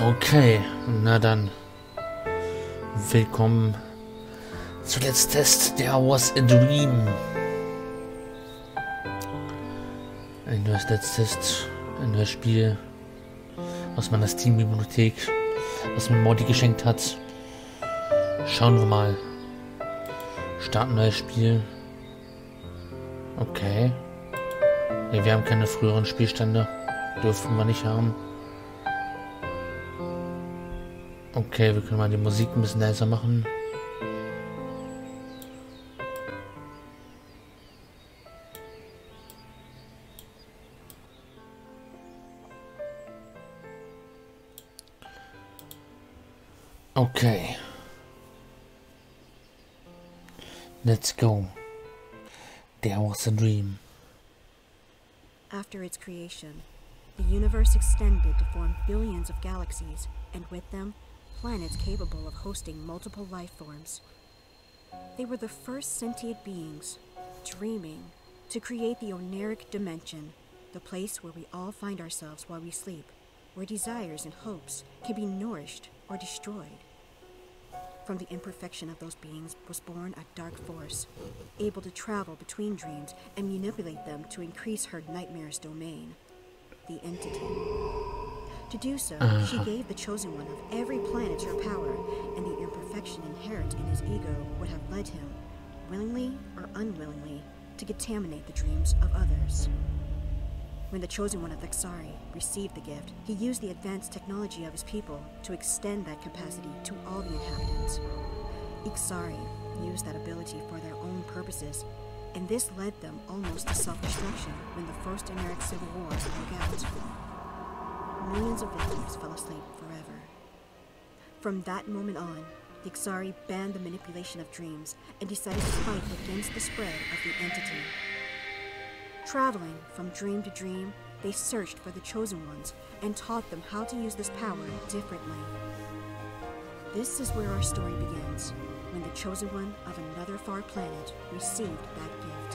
Okay, na dann. Willkommen zu Let's Test There Was a Dream. Ein neues Let's Test, ein neues Spiel aus meiner Steam-Bibliothek, was mir Modi geschenkt hat. Schauen wir mal. Starten neues Spiel. Okay. Ne, wir haben keine früheren Spielstände. Dürfen wir nicht haben. Okay, wir können mal die Musik ein bisschen leiser machen. Okay. Let's go. There was a dream. After its creation, the universe extended to form billions of galaxies, and with them, planets capable of hosting multiple life forms. They were the first sentient beings, dreaming, to create the Oneric dimension, the place where we all find ourselves while we sleep, where desires and hopes can be nourished or destroyed. From the imperfection of those beings was born a dark force, able to travel between dreams and manipulate them to increase her nightmare's domain, the Entity. To do so, she gave the Chosen One of every planet her power, and the imperfection inherent in his ego would have led him, willingly or unwillingly, to contaminate the dreams of others. When the Chosen One of Ixari received the gift, he used the advanced technology of his people to extend that capacity to all the inhabitants. Ixari used that ability for their own purposes, and this led them almost to self-destruction when the First Oneric Civil War broke out. Millions of victims fell asleep forever. From that moment on, the Ixari banned the manipulation of dreams and decided to fight against the spread of the Entity. Traveling from dream to dream, they searched for the Chosen Ones and taught them how to use this power differently. This is where our story begins, when the Chosen One of another far planet received that gift.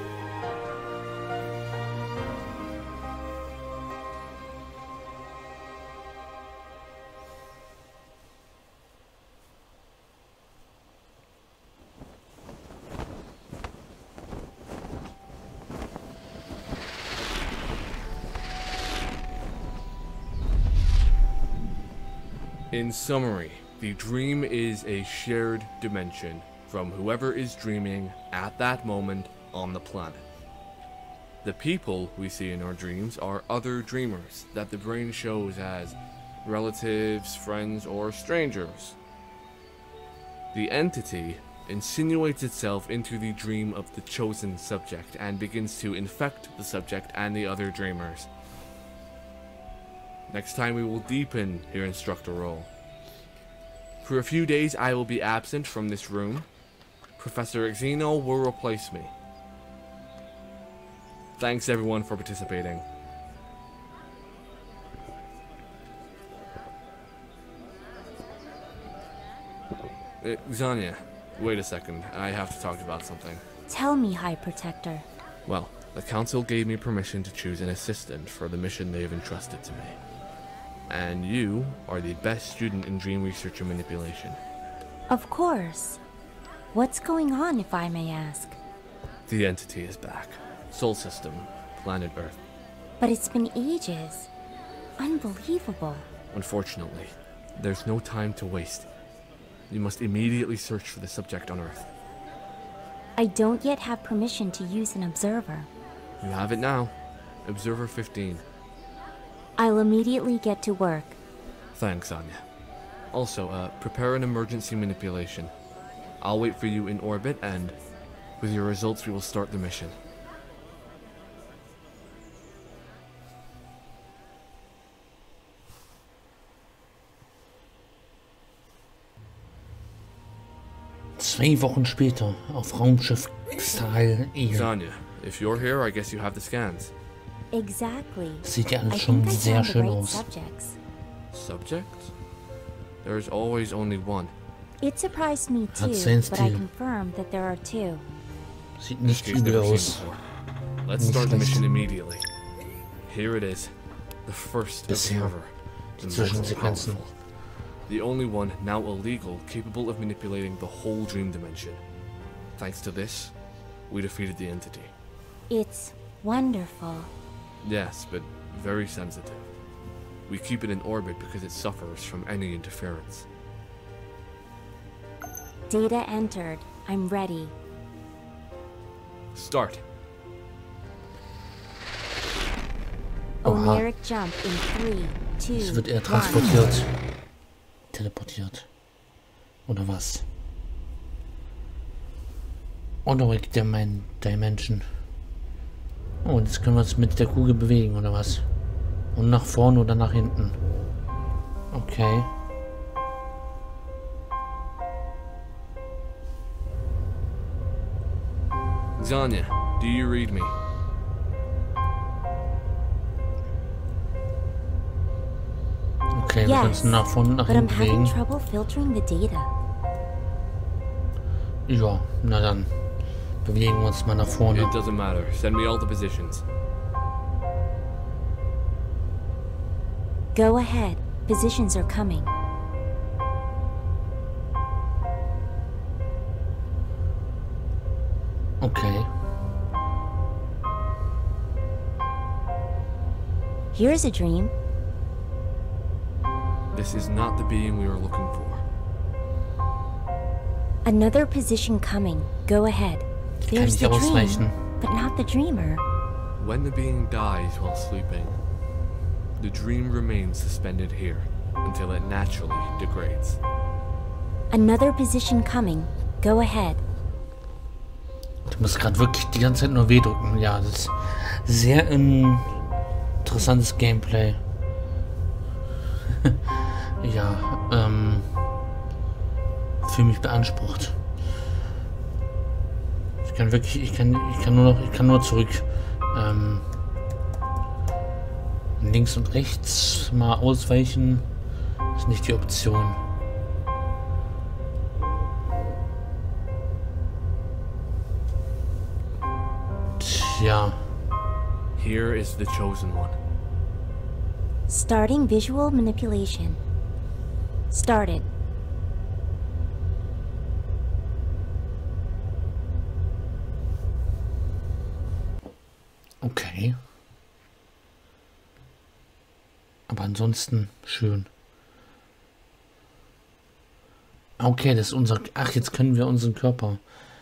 In summary, the dream is a shared dimension from whoever is dreaming at that moment on the planet. The people we see in our dreams are other dreamers that the brain shows as relatives, friends, or strangers. The entity insinuates itself into the dream of the chosen subject and begins to infect the subject and the other dreamers. Next time we will deepen your instructor role. For a few days I will be absent from this room. Professor Xeno will replace me. Thanks everyone for participating. Xania, wait a second. I have to talk about something. Tell me, High Protector. Well, the Council gave me permission to choose an assistant for the mission they have entrusted to me. And you are the best student in dream research and manipulation. Of course. What's going on, if I may ask? The entity is back. Sol system, planet Earth. But it's been ages. Unbelievable. Unfortunately, there's no time to waste. You must immediately search for the subject on Earth. I don't yet have permission to use an observer. You have it now. Observer 15. I'll immediately get to work. Thanks, Anya. Also, prepare an emergency manipulation. I'll wait for you in orbit, and with your results we will start the mission. Zwei Wochen später auf Raumschiff Xtal E. Anya, if you're here, I guess you have the scans. Exactly. Sieht ja alles I schon think I sehr found the schön right aus. subjects. Subject? There's always only one. It surprised me Hat too, seinen but I Stil. confirm that there are two. Sieht nicht She's übel never seen aus. before. Let's start the mission immediately. Here it is. The first Bisher. observer. the most Zwischensequenzen. powerful. The only one now illegal capable of manipulating the whole dream dimension. Thanks to this, we defeated the entity. It's wonderful. Yes, but very sensitive. We keep it in orbit because it suffers from any interference. Data entered. I'm ready. Start. Oha. Oniric jump in 3, 2, Es wird eher 1. transportiert. Teleportiert. Oder was? Oniric Dimension. Oh, jetzt können wir uns mit der Kugel bewegen, oder was? Und nach vorne oder nach hinten. Okay. Xania, do you read me? Okay, wir können uns Yes, nach vorne und nach but I'm hinten having bewegen. trouble filtering the data. Ja, na dann. Bewegen wir uns mal nach vorne. It doesn't matter. Send me all the positions. Go ahead. Positions are coming. Okay. Here's a dream. This is not the being we were looking for. Another position coming. Go ahead. Kann There's ich the ausweichen. dream, but not the dreamer. When the being dies while sleeping, the dream remains suspended here until it naturally degrades. Another position coming. Go ahead. Du musst gerade wirklich die ganze Zeit nur W drücken. Ja, das ist sehr interessantes Gameplay. Ja, für mich beansprucht. Ich kann wirklich, ich kann nur zurück. Links und rechts mal ausweichen ist nicht die Option. Tja. Here is the chosen one. Starting visual manipulation. Started. Okay. Aber ansonsten schön. Okay, das ist unser... Ach, jetzt können wir unseren Körper...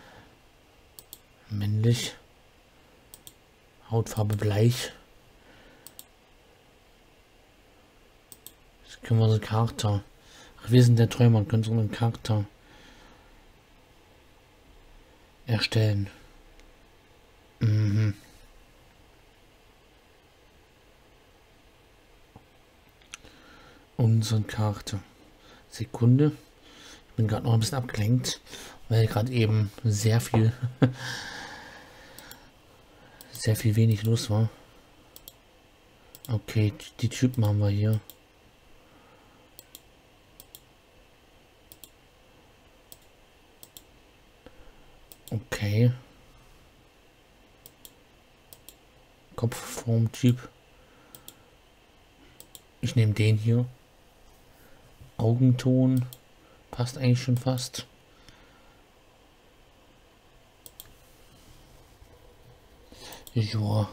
Männlich. Hautfarbe bleich. Jetzt können wir unseren Charakter... Ach, wir sind der Träumer und können unseren Charakter erstellen. Mhm. Unseren Charakter. Sekunde. Ich bin gerade noch ein bisschen abgelenkt, weil gerade eben sehr viel wenig los war. Okay, die Typen haben wir hier. Okay. Kopfformtyp. Ich nehme den hier. Augenton. Passt eigentlich schon fast. Ja.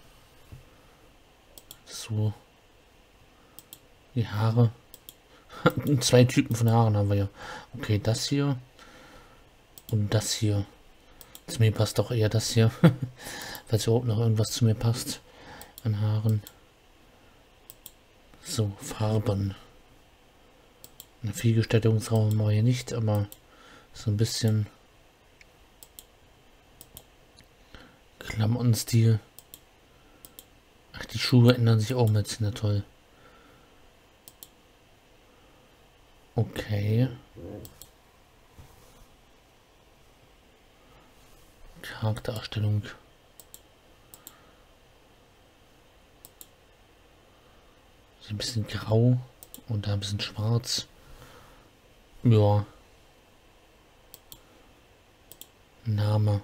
So. Die Haare. 2 Typen von Haaren haben wir ja. Okay, das hier. Und das hier. Zu mir passt doch eher das hier. Falls überhaupt noch irgendwas zu mir passt. An Haaren. So, Farben. Eine Vielgestaltungsraum haben wir hier nicht, aber so ein bisschen Klamottenstil. Ach, die Schuhe ändern sich auch mit, na toll. Okay. Charaktererstellung. So ein bisschen grau und da ein bisschen schwarz. Ja. Name.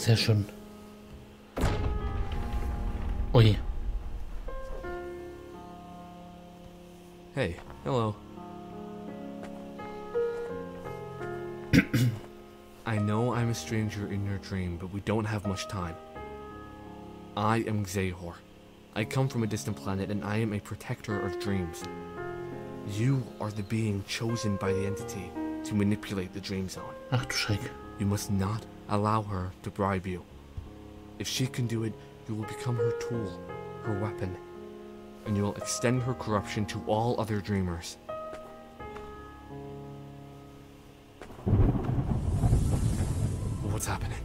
Sehr schön. Ui. Hey, hello. I know I'm a stranger in your dream, but we don't have much time. I am Xehor. I come from a distant planet and I am a protector of dreams. You are the being chosen by the entity to manipulate the dream zone. Ach du Schreck. You must not allow her to bribe you. If she can do it, you will become her tool, her weapon, and you will extend her corruption to all other dreamers. What's happening?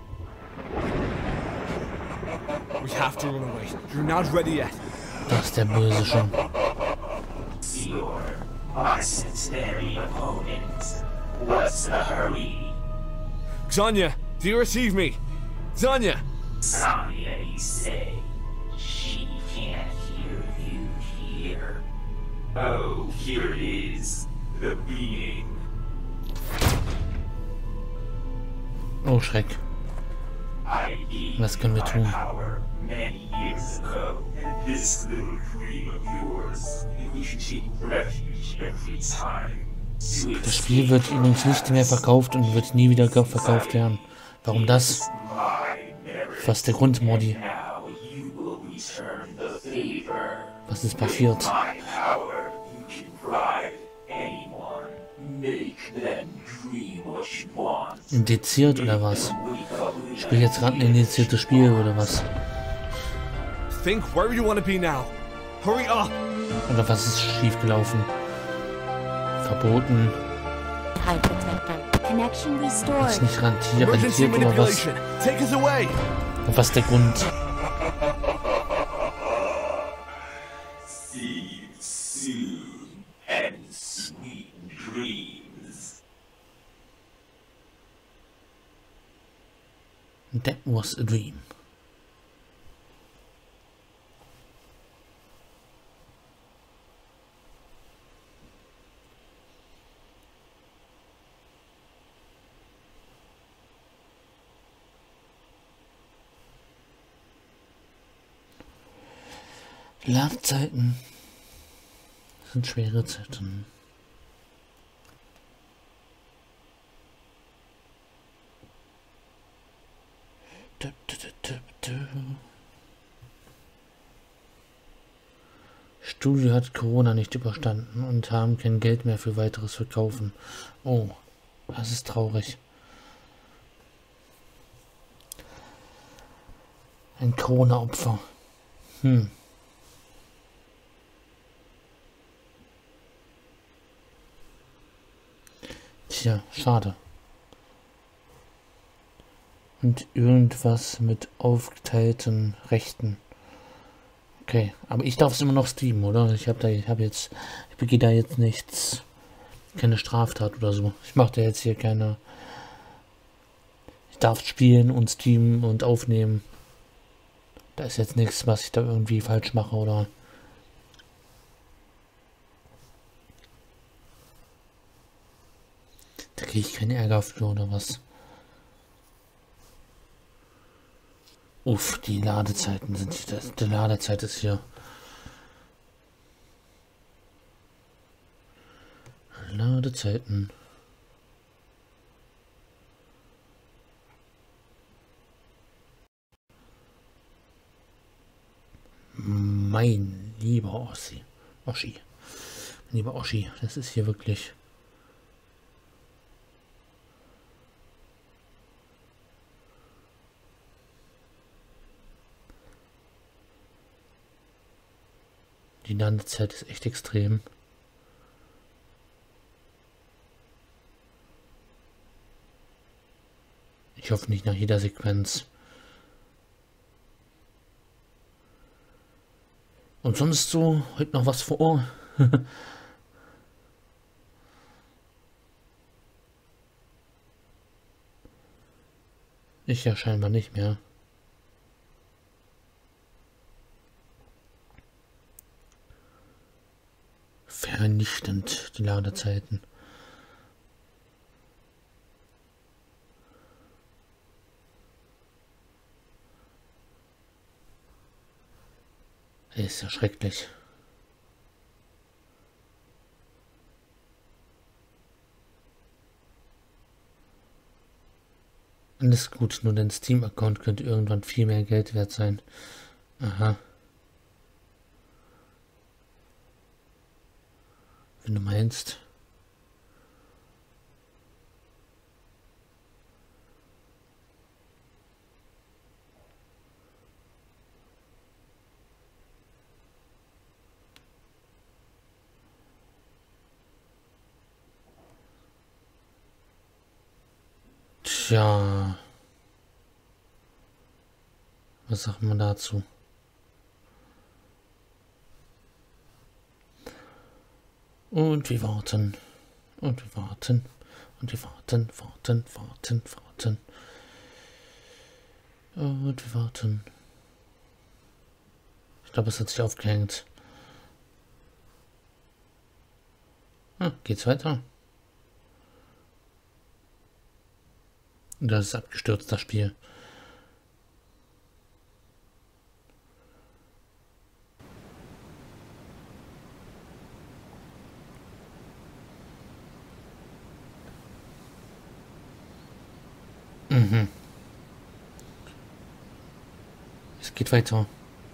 We have to run away. You're not ready yet. Das ist der Böse schon. Your unnecessary opponent. What's the hurry? Xanya, do you receive me? Xanya! Sonya, you say. She can't hear you here. Oh, here it is. The being. Oh Schreck. I gave Was können wir my tun? power many years ago. And this little dream of yours, we should take refuge every time. Das Spiel wird übrigens nicht mehr verkauft und wird nie wieder verkauft werden. Warum das? Was ist der Grund, Modi? Now you will return the favor. Was ist passiert? My power, you can bribe anyone. Make them dream what you want. Indiziert oder was? Ich spiele jetzt gerade ein indiziertes Spiel oder was? Think where you want to be now. Hurry up! Oder was ist schiefgelaufen? Verboten. High protector. Connection Ist restored. nicht Emergency rentiert oder was? manipulation. Take us away! Und was ist der Grund? See you soon, and sweet dreams. That was a dream. Ladezeiten sind schwere Zeiten. Studio hat Corona nicht überstanden und haben kein Geld mehr für weiteres Verkaufen. Oh, das ist traurig. Ein Corona-Opfer. Tja, schade. Und irgendwas mit aufgeteilten Rechten. Okay, aber ich darf es immer noch streamen, oder? Ich begehe da jetzt nichts, keine Straftat oder so. Ich mache da jetzt hier keine. Ich darf spielen und streamen und aufnehmen. Da ist jetzt nichts, was ich da irgendwie falsch mache, oder? Da kriege ich keinen Ärger für, oder was? Uff, die Ladezeiten sind hier. Die Ladezeit ist hier. Ladezeiten. Mein lieber Oschi. Lieber Oschi, das ist hier wirklich. Die Landezeit ist echt extrem. Ich hoffe nicht nach jeder Sequenz. Und sonst so, heute noch was vor? Ich ja scheinbar nicht mehr. Vernichtend, die Ladezeiten. ist ja schrecklich. Alles gut, nur dein Steam-Account könnte irgendwann viel mehr Geld wert sein. Aha. Wenn du meinst. Tja. Was sagt man dazu? Und wir warten. Und wir warten. Und wir warten, warten, warten, warten. Und wir warten. Ich glaube, es hat sich aufgehängt. Ah, geht's weiter? Das ist abgestürzt, das Spiel. Mhm. Es geht weiter.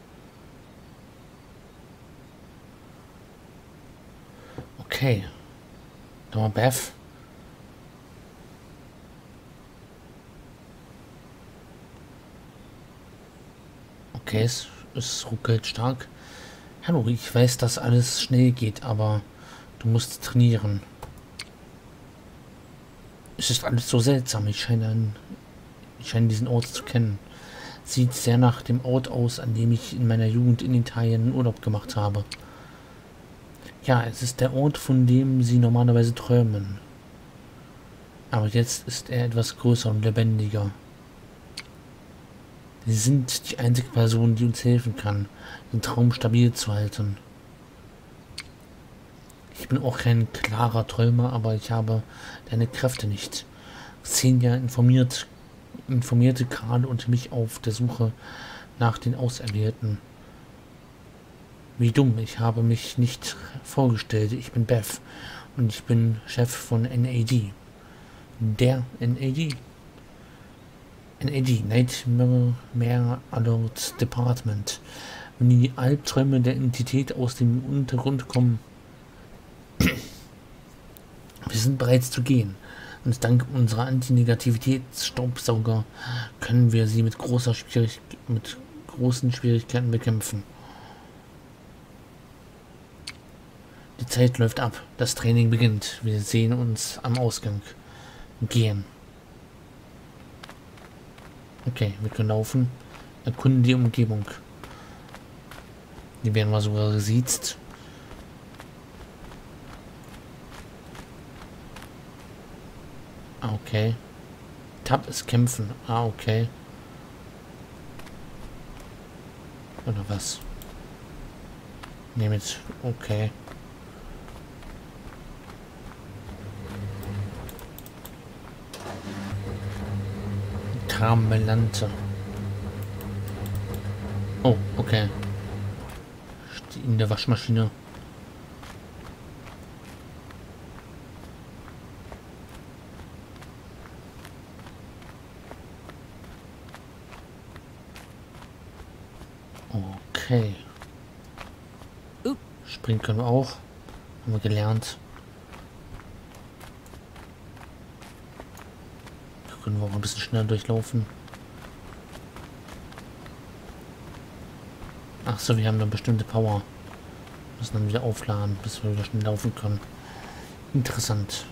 Okay. Da war Beth. Okay, es ruckelt stark. Hallo, ich weiß, dass alles schnell geht, aber du musst trainieren. Es ist alles so seltsam. Ich scheine diesen Ort zu kennen. Sieht sehr nach dem Ort aus, an dem ich in meiner Jugend in Italien Urlaub gemacht habe. Ja, es ist der Ort, von dem sie normalerweise träumen. Aber jetzt ist er etwas größer und lebendiger. Sie sind die einzige Person, die uns helfen kann, den Traum stabil zu halten. Ich bin auch kein klarer Träumer, aber ich habe deine Kräfte nicht. Xenia informierte Karl und mich auf der Suche nach den Auserwählten. Wie dumm, ich habe mich nicht vorgestellt. Ich bin Beth und ich bin Chef von NAD. Der NAD? NAD, Nightmare Alert Department. Wenn die Albträume der Entität aus dem Untergrund kommen. Wir sind bereits zu gehen. Und dank unserer Anti-Negativitäts-Staubsauger können wir sie mit großen Schwierigkeiten bekämpfen. Die Zeit läuft ab. Das Training beginnt. Wir sehen uns am Ausgang. Gehen. Okay, wir können laufen. Erkunden die Umgebung. Die werden mal sogar gesiezt. Ah, okay. Tab ist kämpfen. Ah, okay. Oder was? Ne, mit. Okay. Tramelante. Oh, okay. Steht in der Waschmaschine. Okay. Springen können wir auch. Haben wir gelernt. Da können wir auch ein bisschen schneller durchlaufen. Ach so, wir haben eine bestimmte Power. Müssen dann wieder aufladen, bis wir wieder schnell laufen können. Interessant.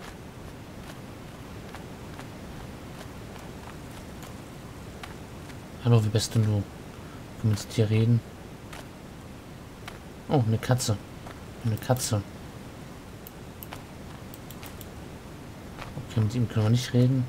Hallo, wie bist denn du? Können wir mit dir reden? Oh, eine Katze. Eine Katze. Okay, mit ihm können wir nicht reden.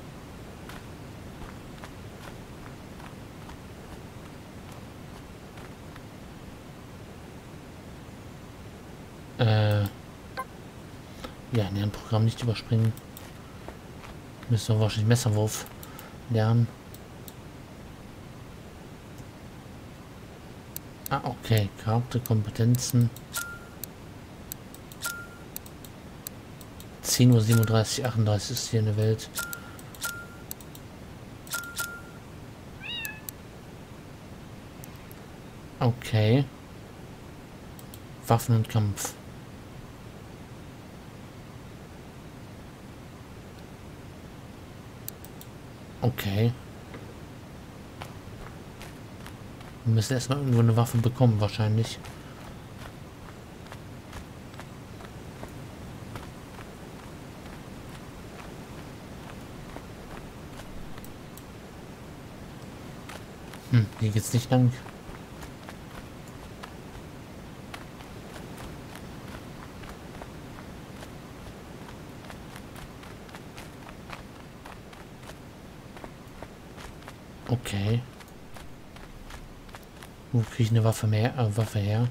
Ja, in ein Programm nicht überspringen. Müssen wir wahrscheinlich Messerwurf lernen. Ah, okay. Karte, Kompetenzen. 10:37 Uhr, 38 ist hier in der Welt. Okay. Waffen und Kampf. Okay. Wir müssen erstmal irgendwo eine Waffe bekommen, wahrscheinlich. Hier geht's nicht lang. Okay. Wo kriege ich eine Waffe Waffe her?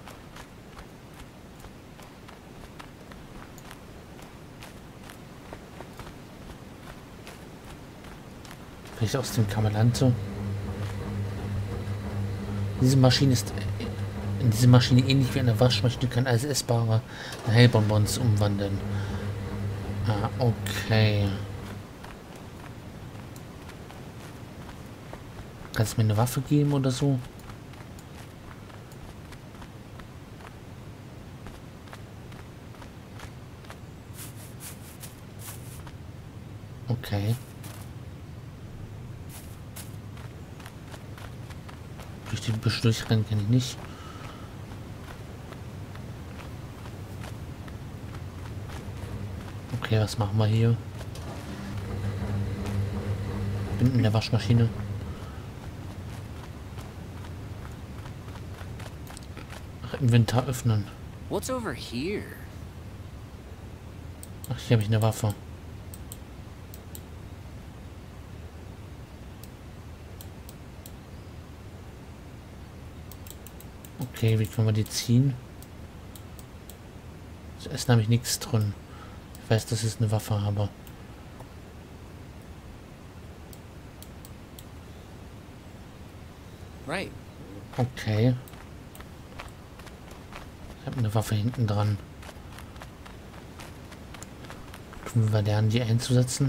Vielleicht aus dem Kamerlante. Diese Maschine ist in diese Maschine ähnlich wie eine Waschmaschine, kann als essbare Heilbonbons umwandeln. Ah, okay. Kannst du mir eine Waffe geben oder so? Okay. Durch die Büsche durchrennen kann ich nicht. Okay, was machen wir hier? Bin in der Waschmaschine. Ach, Inventar öffnen. What's over here? Ach, hier habe ich eine Waffe. Okay, wie können wir die ziehen? Zu essen habe ich nichts drin. Ich weiß, dass ich eine Waffe habe. Right. Okay. Ich habe eine Waffe hinten dran. Können wir lernen, die einzusetzen?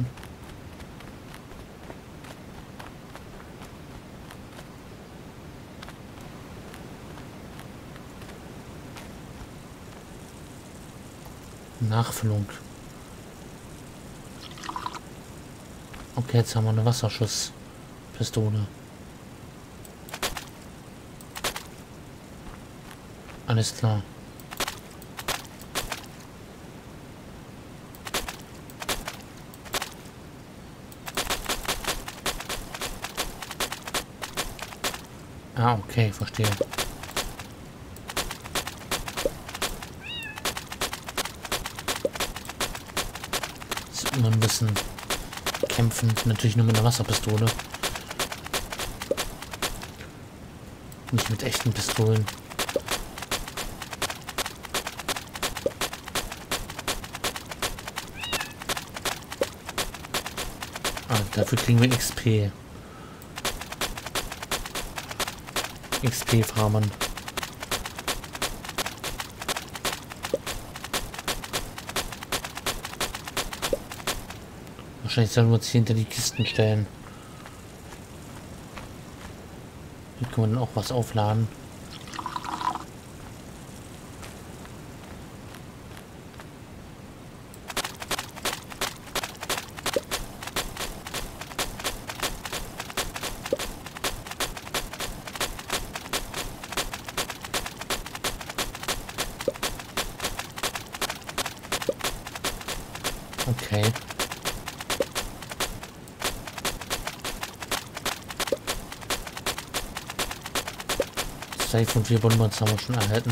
Nachfüllung. Okay, jetzt haben wir eine Wasserschusspistole. Alles klar. Ah, okay, verstehe. Ist immer ein bisschen kämpfen, natürlich nur mit einer Wasserpistole. Nicht mit echten Pistolen. Ah, dafür kriegen wir XP. XP farmen. Wahrscheinlich sollen wir uns hier hinter die Kisten stellen. Hier können wir dann auch was aufladen. Okay. Safe und 4 Bonbons haben wir schon erhalten.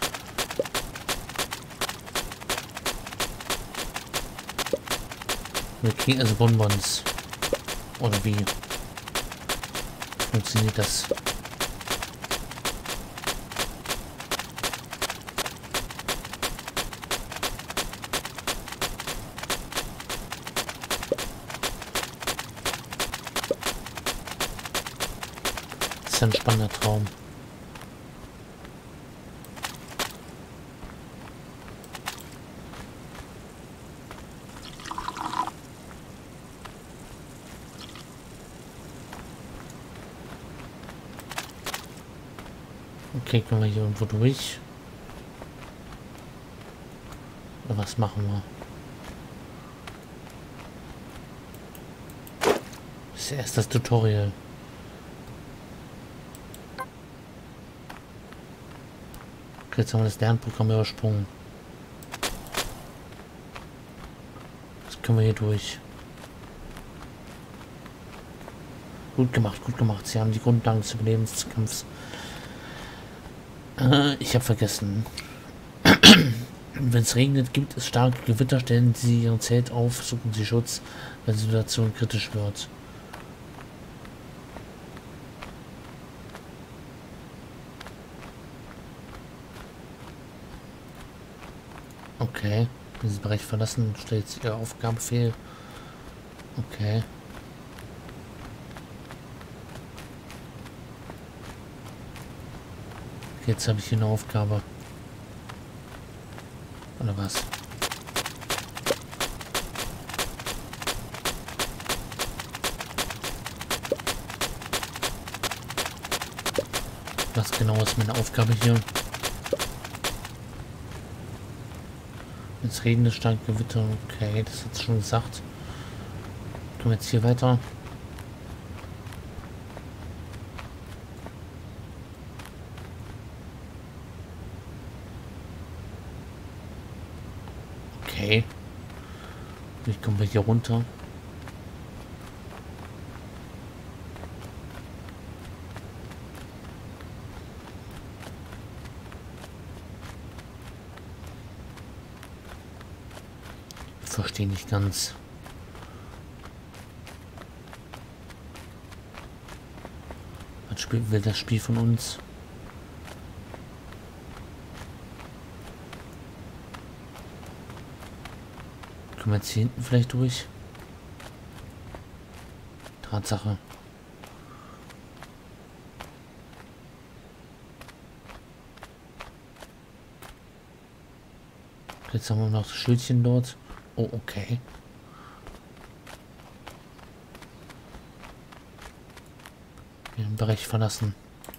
Wir kriegen also Bonbons. Oder wie? Funktioniert das? Das ist ein spannender Traum. Okay, können wir hier irgendwo durch? Oder was machen wir? Das ist erst das Tutorial. Okay, jetzt haben wir das Lernprogramm übersprungen. Das können wir hier durch. Gut gemacht, gut gemacht. Sie haben die Grundlagen des Überlebenskampfs. Ich habe vergessen. Wenn es regnet, gibt es starke Gewitter, stellen Sie Ihren Zelt auf, suchen Sie Schutz, wenn die Situation kritisch wird. Okay, diesen Bereich verlassen, stellt sich Ihre Aufgabe fehl. Okay. Jetzt habe ich hier eine Aufgabe. Oder was? Was genau ist meine Aufgabe hier? Jetzt regnet stark Gewitter. Okay, das hat es schon gesagt. Kommen wir jetzt hier weiter. Okay. Wie kommen wir hier runter? Ich verstehe nicht ganz. Was will das Spiel von uns? Können wir jetzt hier hinten vielleicht durch? Tatsache. Jetzt haben wir noch das Schildchen dort. Oh, okay. Wir haben den Bereich verlassen.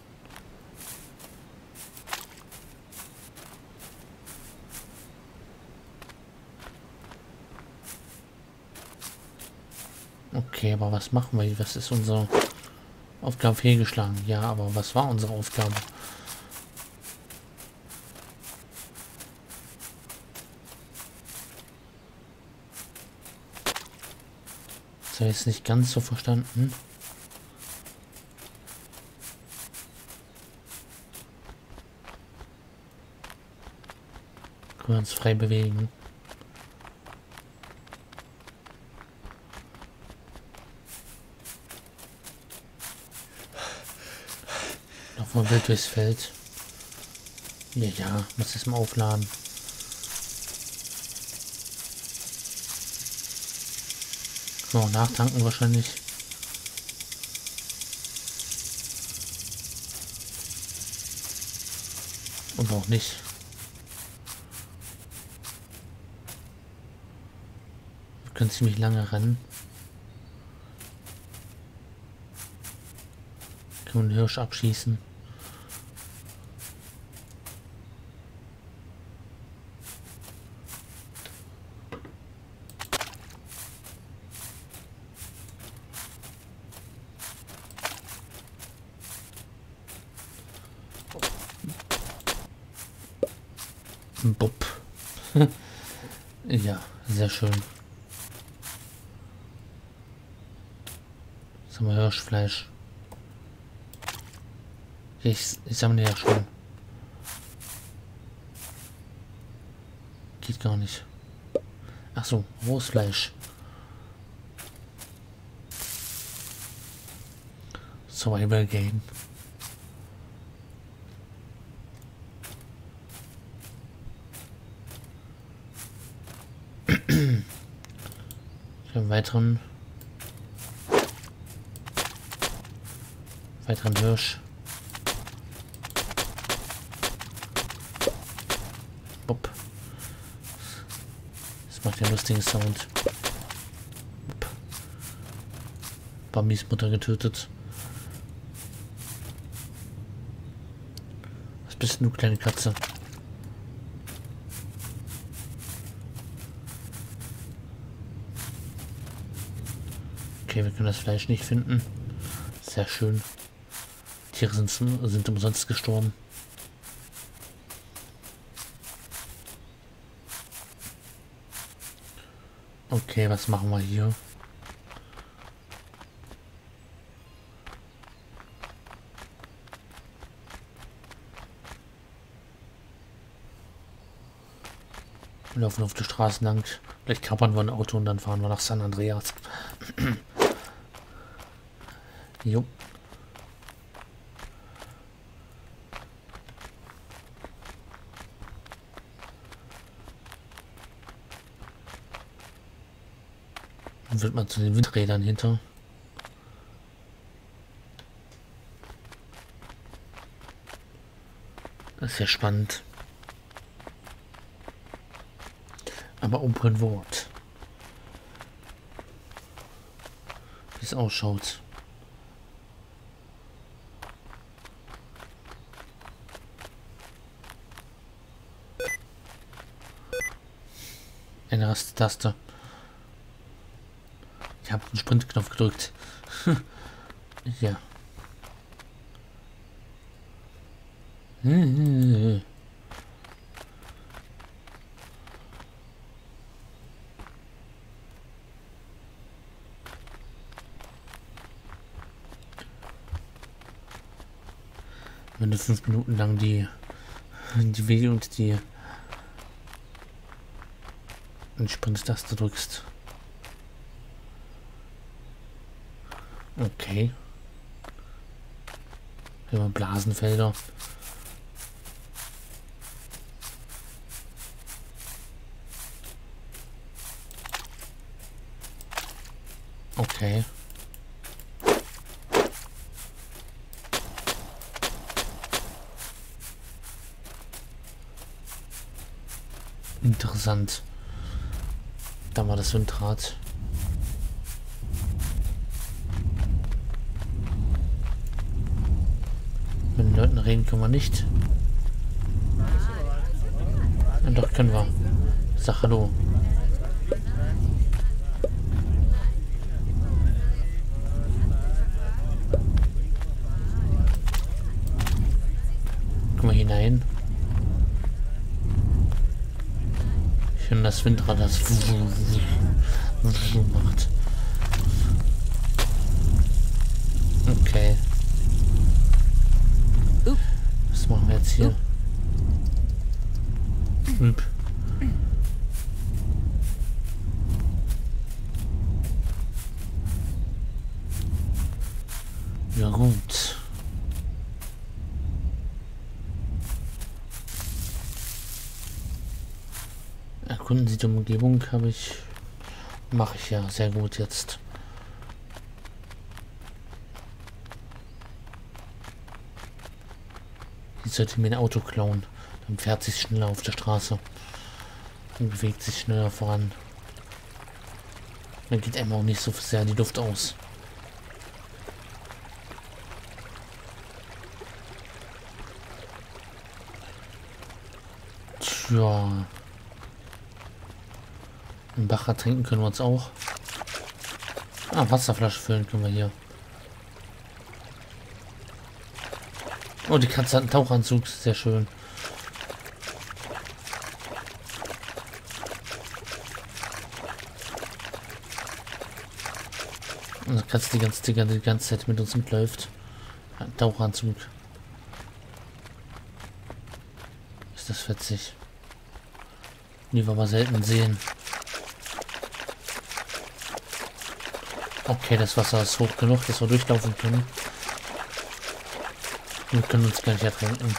Okay, aber was machen wir? Was ist unsere Aufgabe fehlgeschlagen? Ja, aber was war unsere Aufgabe? Das habe ich jetzt nicht ganz so verstanden. Können wir uns frei bewegen? Noch mal wild durchs Feld. Ja, ja, muss das mal aufladen. So, nachtanken wahrscheinlich. Und auch nicht. Wir können ziemlich lange rennen. Können wir einen Hirsch abschießen. Bupp. Ja, sehr schön. Jetzt haben wir Hirschfleisch. Ich sammle ja schon. Geht gar nicht. Ach so, rohes Fleisch. Survival Game. Ich habe einen weiteren Hirsch. Bupp. Das macht ja lustigen Sound. Bupp. Bambis Mutter getötet. bist du, kleine Katze? Okay, wir können das Fleisch nicht finden. Sehr schön. Tiere sind umsonst gestorben. Okay, was machen wir hier? Wir laufen auf die Straße lang. Vielleicht kapern wir ein Auto und dann fahren wir nach San Andreas. Jo. Dann wird man zu den Windrädern hinter. Das ist ja spannend. Aber Open World. Wie es ausschaut. Eine Taste. Ich habe den Sprintknopf gedrückt. Ja. Wenn du 5 Minuten lang die W und die Sprint-Taste drückst. Okay. Hier haben wir Blasenfelder. Okay. Interessant. Da war das Windrad. Mit den Leuten reden können wir nicht. Ja, doch, können wir. Sag hallo. Guck mal hinein. Ich finde das Windrad, das macht. Okay. Was machen wir jetzt hier? Ja gut. Erkunden Sie die Umgebung, mache ich ja sehr gut jetzt. Ich sollte mir ein Auto klauen. Dann fährt sich schneller auf der Straße. Und bewegt sich schneller voran. Dann geht einem auch nicht so sehr die Luft aus. Tja. Ein Bacher trinken können wir uns auch. Ah, Wasserflasche füllen können wir hier. Oh, die Katze hat einen Tauchanzug. Sehr schön. Und die Katze die ganze Zeit mit uns mitläuft. Ein Tauchanzug. Ist das witzig. Die wir aber selten sehen. Okay, das Wasser ist hoch genug, dass wir durchlaufen können. Wir können uns gar nicht ertränken.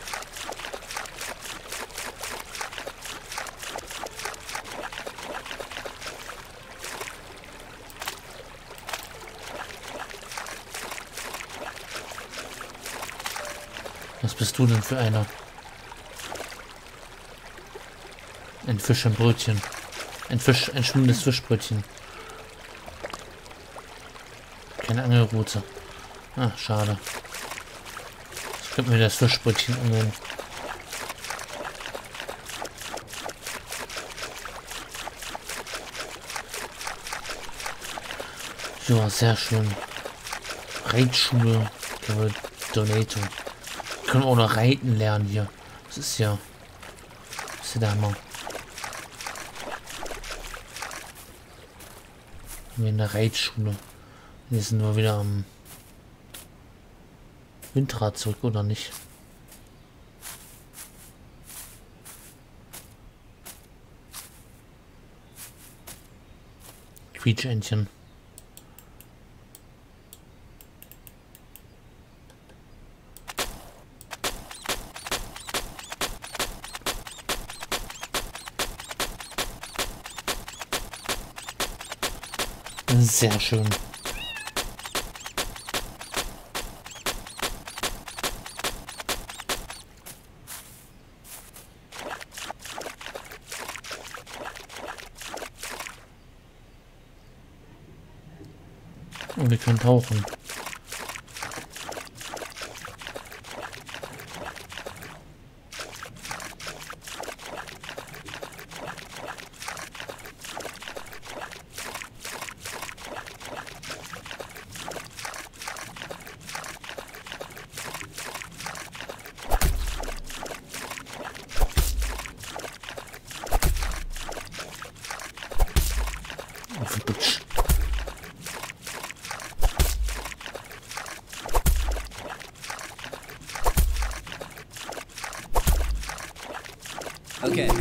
Was bist du denn für einer? Ein Fisch im Brötchen. Ein schwimmendes Fischbrötchen. Keine Angelrute. Ah, schade. Ich könnte mir das Fischbrötchen angeln. Ja, sehr schön. Reitschule. Donator. Können wir auch noch reiten lernen hier. Das ist ja der Hammer. Wir in der Reitschule. Wir sind nur wieder am Windrad zurück, oder nicht? Quietschentchen. Sehr schön. Und wir können tauchen. Okay.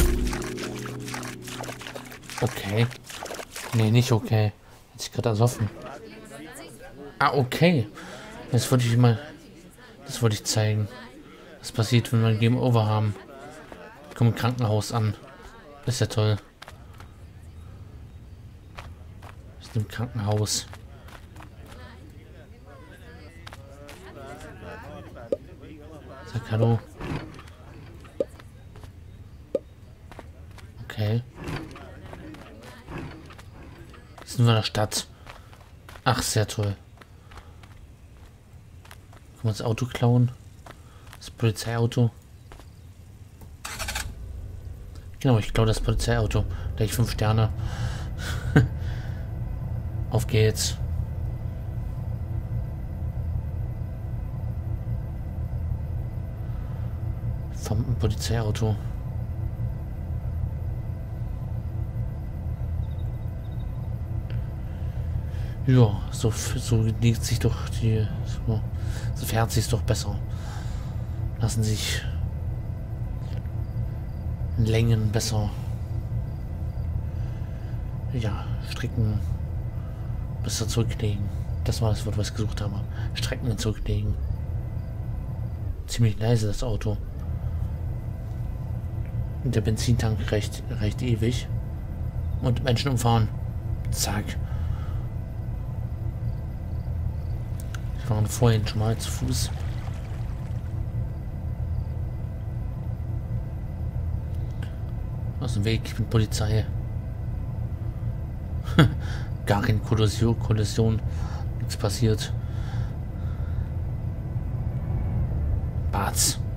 Okay. Nee, nicht okay. Hat sich gerade ersoffen. Ah, okay. Das wollte ich mal. Das wollte ich zeigen. Was passiert, wenn wir ein Game Over haben. Kommen im Krankenhaus an. Ist ja toll. Ist im Krankenhaus. Sag hallo. Okay. Sind wir in der Stadt. Ach, sehr toll. Können wir das Auto klauen? Das Polizeiauto. Genau, ich klaue das Polizeiauto. Gleich 5 Sterne. Auf geht's. Vom Polizeiauto. Ja, so liegt sich doch die. So fährt sich doch besser. Lassen sich Längen besser. Ja, Strecken besser zurücklegen. Das war das Wort, was ich gesucht habe. Strecken zurücklegen. Ziemlich leise das Auto. Und der Benzintank reicht ewig. Und Menschen umfahren. Zack. Wir waren vorhin schon mal zu Fuß. Aus dem Weg, ich bin Polizei. Gar keine Kollision. Nichts passiert. Batz.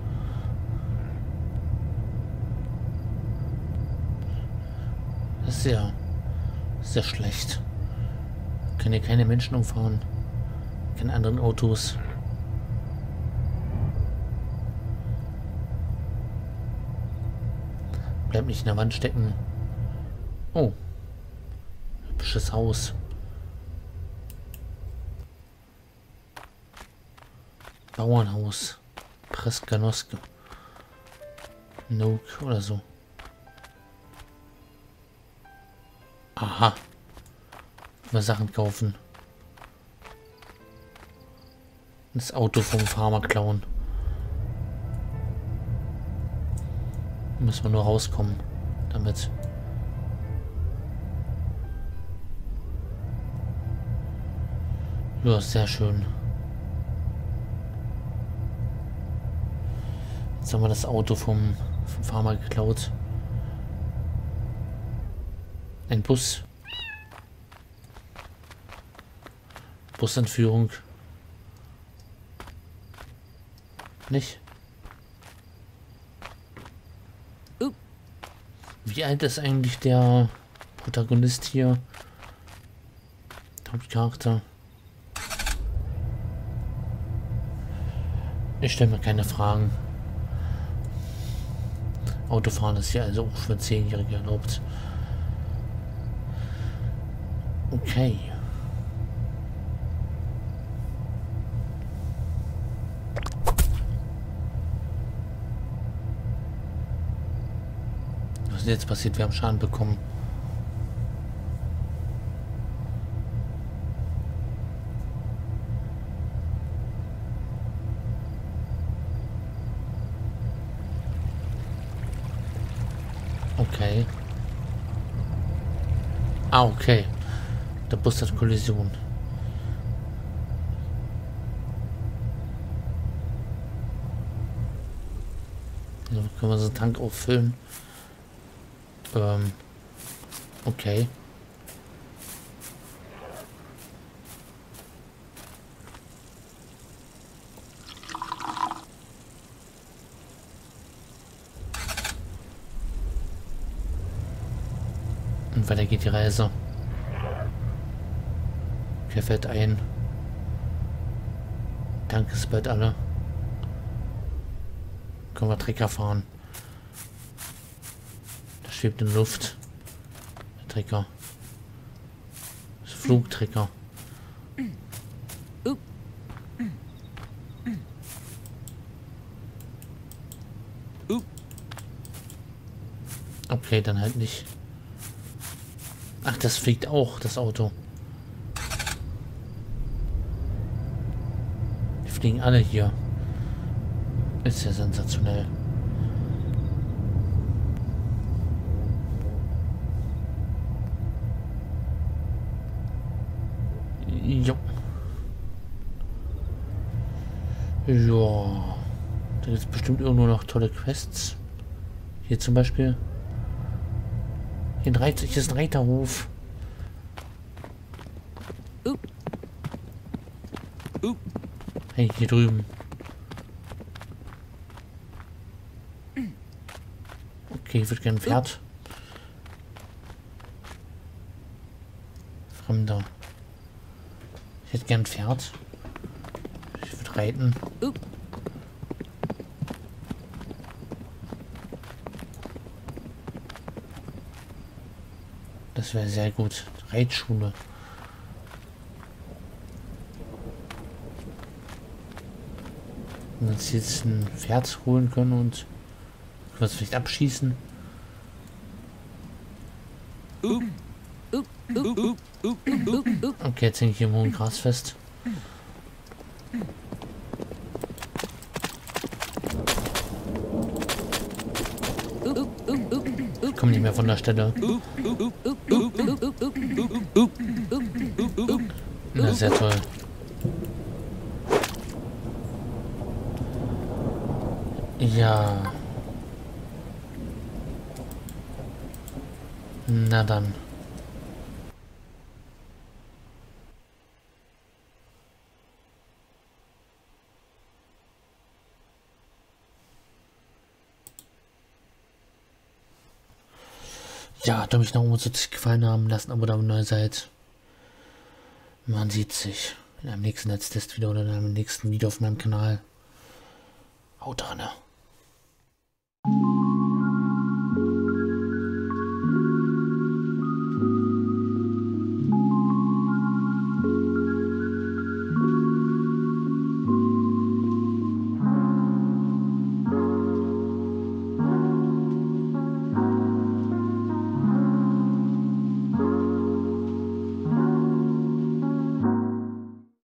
Das ist ja sehr schlecht. Können hier keine Menschen umfahren. Keine anderen Autos. Bleibt nicht in der Wand stecken. Oh. Hübsches Haus. Bauernhaus. Preskanoske. Nook oder so. Aha. Mal Sachen kaufen. Das Auto vom Farmer klauen. Müssen wir nur rauskommen damit. Ja, sehr schön. Jetzt haben wir das Auto vom Farmer geklaut. Ein Bus. Busentführung. Nicht? Wie alt ist eigentlich der Protagonist hier? Hauptcharakter. Ich stelle mir keine Fragen. Autofahren ist ja also auch für 10-Jährige erlaubt. Okay. Was ist jetzt passiert? Wir haben Schaden bekommen. Okay. Ah, okay. Der Bus hat Kollision. Also können wir so einen Tank auffüllen. Okay. Und weiter geht die Reise. Okay, fällt ein. Tank ist bald alle. Können wir Trecker fahren. Das schwebt in der Luft. Der Trecker. Das Flugtrecker. Okay, dann halt nicht. Ach, das fliegt auch, das Auto. Die fliegen alle hier. Ist ja sensationell. Jo. Ja. Da gibt es bestimmt irgendwo noch tolle Quests. Hier zum Beispiel. Hier ist ein Reiterhof. Hey, hier drüben. Okay, ich würde gerne ein Pferd. Fremder. Ich hätte gern ein Pferd. Ich würde reiten. Das wäre sehr gut. Reitschule. Und uns jetzt ein Pferd holen können und können wir es vielleicht abschießen. Okay, jetzt hänge ich hier im hohen Gras fest. Ich komme nicht mehr von der Stelle. Na, sehr toll. Ja. Na dann. Ja, wenn euch noch so gefallen haben, lasst ein Abo da, wenn ihr neu seid. Man sieht sich in einem nächsten Netztest wieder oder in einem nächsten Video auf meinem Kanal. Haut rein.